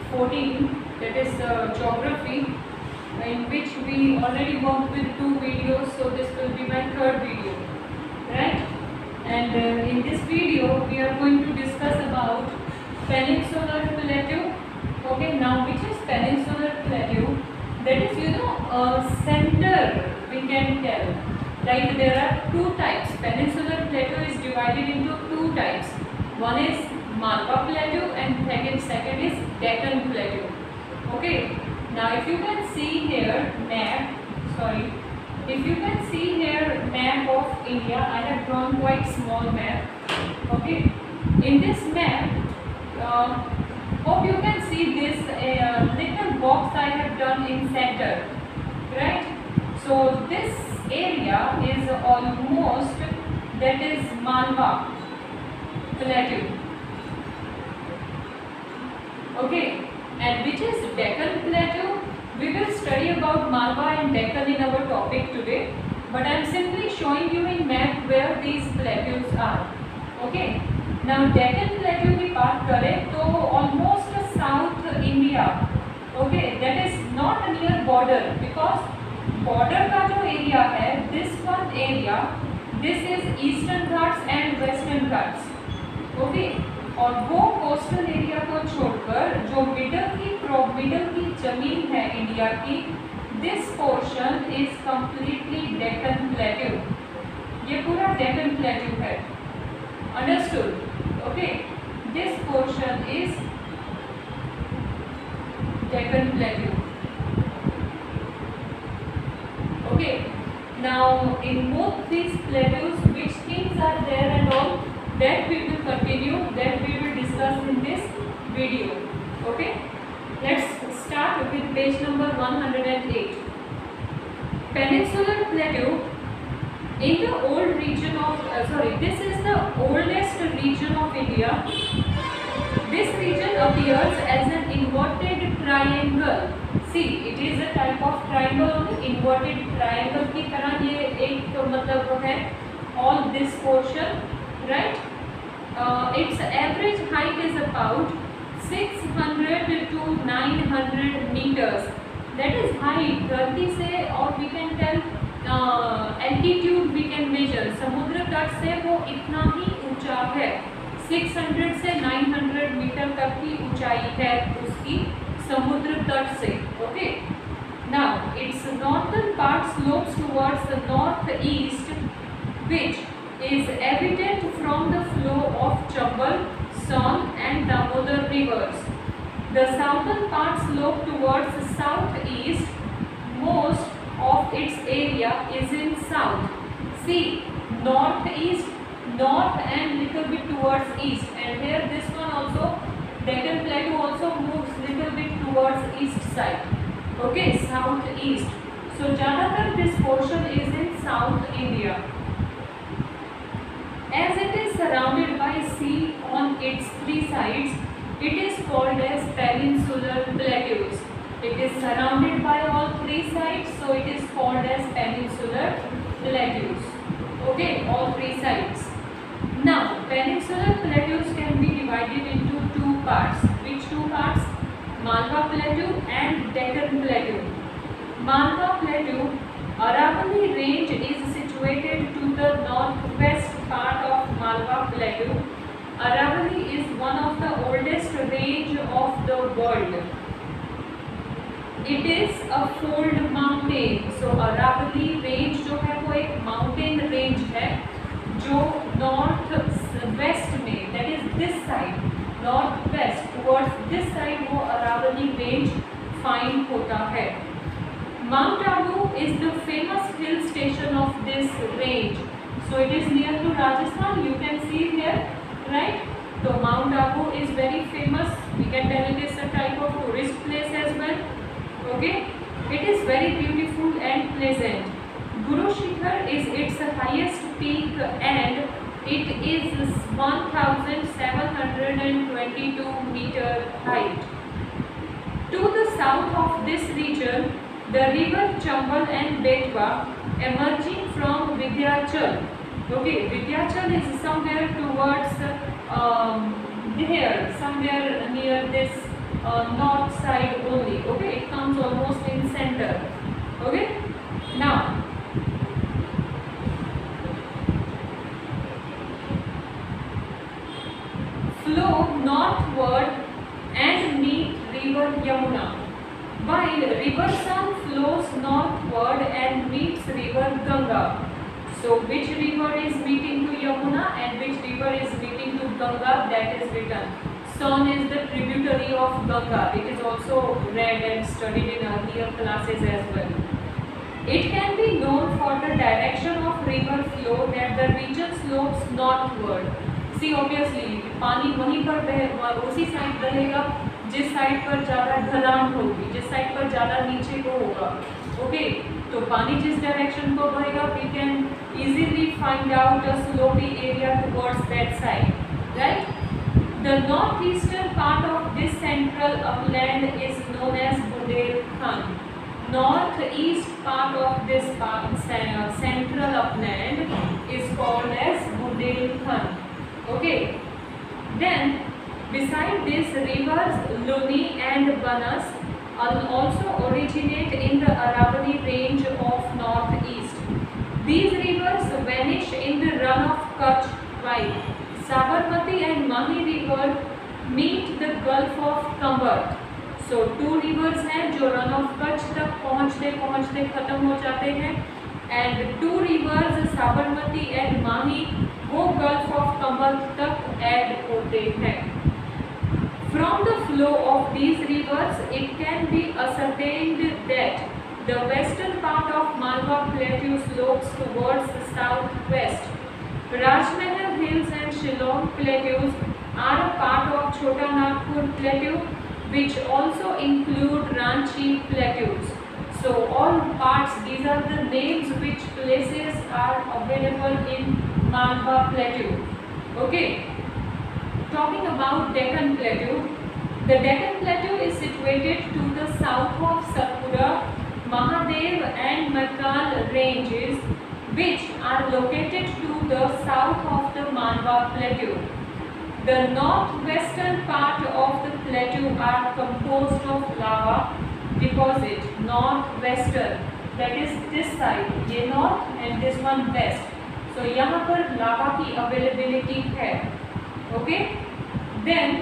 14, that is geography, in which we already worked with 2 videos, so this will be my third video, right? And in this video we are going to discuss about peninsular plateau. Okay, now which is peninsular plateau? That is, center, we can tell. Like there are two types. Peninsular plateau is divided into two types. One is Malwa plateau and second is Deccan plateau. Okay. Now if you can see here map, if you can see here map of India, I have drawn quite small map. Okay. In this map, hope you can see this little box I have done in center, right? So this area is almost, that is Malwa plateau. Okay, and which is Deccan plateau? We will study about Malwa and Deccan in our topic today, but I am simply showing you in map where these plateaus are. Okay, now Deccan plateau की बात करें तो almost South India. Okay, that is not near border, because border का जो area है, this one area, this is Eastern Ghats and Western Ghats. Okay, और वो coastal area को छोड़कर जो मिडल की जमीन है इंडिया की, this portion is completely Deccan plateau. ये पूरा डेक्कन प्लेट्यू है. Understood? Okay, this portion is Deccan plateau. Okay, now in both these plateaus which things are there and all, that we will continue, that we will discuss in this video. Okay, let's start with page number 108. Peninsular plateau in the old region of this is the oldest region of India. This region appears as an inverted triangle. See, it is a type of triangle, inverted triangle की तरह ये एक मतलब है all this portion, right? Its average height is about 600 to 900 meters. That is height. धरती से, और we can tell altitude we can measure. समुद्र तट से वो इतना ही ऊंचा है. 600 से 900 मीटर तक की ऊंचाई है उसकी समुद्र तट से. Okay. Now its northern part slopes towards the northeast, which is evident from the flow of Chambal, Son and Damodar rivers. The southern part slopes towards the southeast. Most of its area is in south. See, northeast, north and little bit towards east. And here this one also, Deccan plateau also moves little bit towards east side. Okay, southeast. So ज़्यादातर this portion is in South India. As it is surrounded by sea on its three sides, it is called as peninsular plateaus. It is surrounded by all three sides, so it is called as peninsular plateaus. Okay, all three sides. Now, peninsular plateaus can be divided into two parts. Which two parts? Malwa plateau and Deccan plateau. Malwa plateau, Aravalli range is situated to the northwest part of Malwa plateau. Aravalli is one of the oldest range of the world. It is a fold mountain. So Aravalli range जो है वो एक mountain range है जो north west में, that is this side, northwest towards this side वो Aravalli range find होता है. Mount Abu is the famous hill station of this range. So it is near to Rajasthan. You can see here, right? So Mount Abu is very famous. We can tell it is a type of tourist place as well. Okay, it is very beautiful and pleasant. Guru Shikhar is its highest peak and it is 1722 meter height. To the south of this region, the river Chambal and Betwa emerging from Vindhyachal. Okay, Vindhyachal is somewhere towards here, somewhere near this north side only. Okay, it comes almost in center. Okay, now flow northward and meet river Yamuna, while river Son flows northward and meets river Ganga. So which river is meeting to Yamuna and which river is meeting to Ganga, that is written. Son is the tributary of Ganga. It is also read and studied in earlier classes as well. It can be known for the direction of river flow that the region slopes northward. See, obviously पानी वहीं पर उसी side बहेगा जिस side पर ज़्यादा ढलान होगी, जिस साइड पर ज़्यादा नीचे को होगा. ओके, तो पानी जिस डायरेक्शन को बहेगा, we can easily find out a slopy area towards that side, right? The northeastern part of this central upland is known as Bundelkhand. Northeast part of this central upland is called as Bundelkhand. Okay. Then, beside this, rivers Luni and Banas also originate in the Aravalli range of northeast. These rivers vanish in the run of Kutch, while Sabarmati and Mahi river meet the Gulf of Cumber. So two rivers हैं जो run of Kutch तक पहुँचते पहुँचते खत्म हो जाते हैं, and two rivers Sabarmati and Mahi वो गल्फ ऑफ कंबर तक ऐड होते हैं. From the flow of these rivers, it can be ascertained that the western part of Malwa Plateau slopes towards the southwest. Rajmahal Hills and Shillong Plateaus are a part of Chota Nagpur Plateau, which also include Ranchi Plateaus. So all parts, these are the names which places are available in Malwa Plateau. Okay. Talking about Deccan Plateau, the Deccan Plateau is situated to the south of Satpura, Mahadev and Makkal ranges, which are located to the south of the Malwa Plateau. The northwestern part of the plateau are composed of lava deposit. Northwestern, that is this side, ये north and this one west. So यहाँ पर lava की availability है. Okay. Then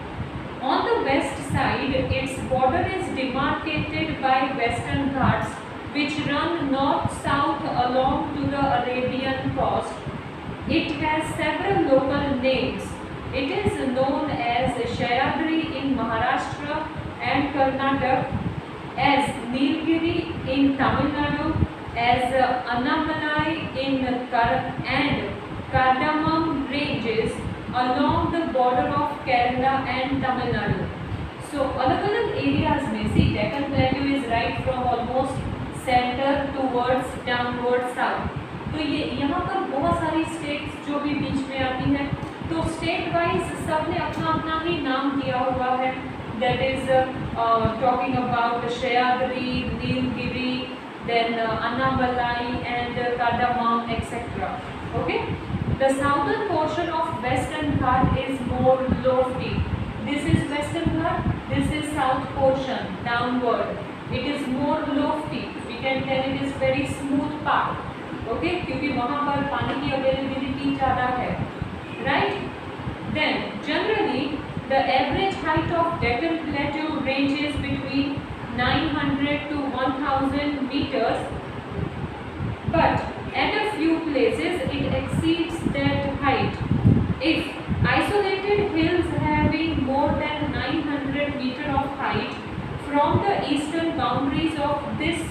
on the west side, its border is demarcated by Western Ghats, which run north-south along to the Arabian coast. It has several local names. It is known as Sahyadri in Maharashtra and Karnataka, as Nilgiri in Tamil Nadu, as Annamalai in and Cardamom ranges along the border of Kerala and Tamil Nadu. So अलग-अलग areas में, see, Deccan Plateau is right from almost center towards downward south. तो ये यहाँ पर बहुत सारी states जो भी बीच में आती हैं, तो स्टेट वाइज सब ने अपना अपना ही नाम दिया हुआ है. That is talking about Sahyadri, Nilgiri, then Annamalai and Cardamom, etc. Okay. The southern portion of Western Ghat is more lofty. This is Western Ghat, this is south portion, downward. It is more lofty. We can tell it is very smooth path. Okay, क्योंकि वहाँ पर पानी की availability ज़्यादा है. Right? Then generally the average height of Deccan Plateau ranges between 900 to 1000 meters, but at a few places it exceeds that height. If isolated hills having more than 900 meter of height from the eastern boundaries of this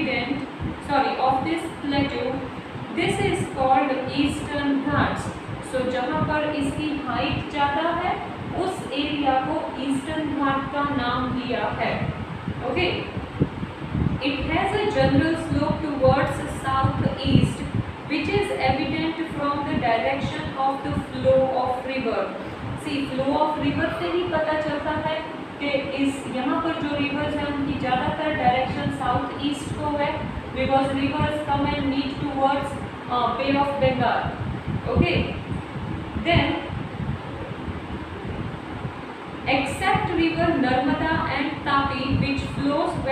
plateau, this is called Eastern Ghats. So जहाँ पर इसकी height ज़्यादा है उस area को eastern घाट का नाम दिया है. Okay. It has a general slope towards south east, which is evident from the direction of the flow of river. See, flow of river से ही पता चलता है कि इस यहाँ पर जो रिवर्स हैं उनकी ज़्यादातर डायरेक्शन साउथ ईस्ट को है, because rivers come and meet towards bay of Bengal. Okay. Then, except river Narmada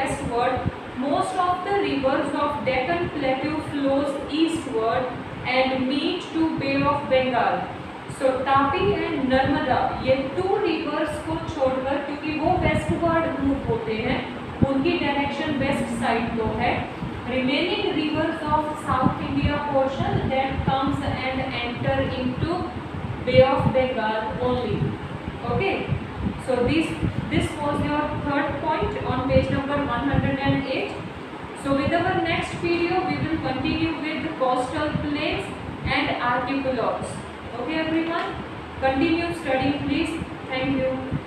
westward, most of the rivers of Deccan Plateau flows eastward and meet to Bay of Bengal. So Tapi and Narmada ये 2 reverse को छोड़कर, क्योंकि वो westward move होते हैं, उनकी direction waste side को है. Remaining rivers of south India portion that comes and enter into bay of Bengal only. Okay, so this was your third point on page number 108. So with our next video we will continue with coastal plains and archipelagos. Okay everyone, continue studying please. Thank you.